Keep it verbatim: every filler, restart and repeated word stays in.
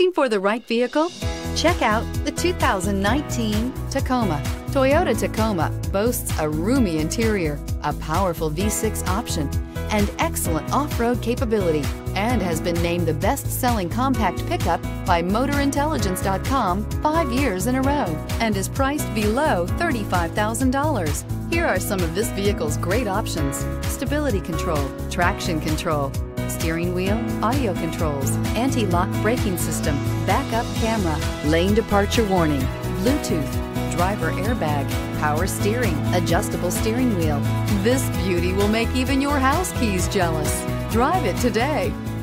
Looking for the right vehicle? Check out the two thousand nineteen Tacoma. Toyota Tacoma boasts a roomy interior, a powerful V six option, and excellent off-road capability, and has been named the best-selling compact pickup by Motor Intelligence dot com five years in a row, and is priced below thirty-five thousand dollars. Here are some of this vehicle's great options: stability control, traction control, steering wheel audio controls, anti-lock braking system, backup camera, lane departure warning, Bluetooth, driver airbag, power steering, adjustable steering wheel. This beauty will make even your house keys jealous. Drive it today.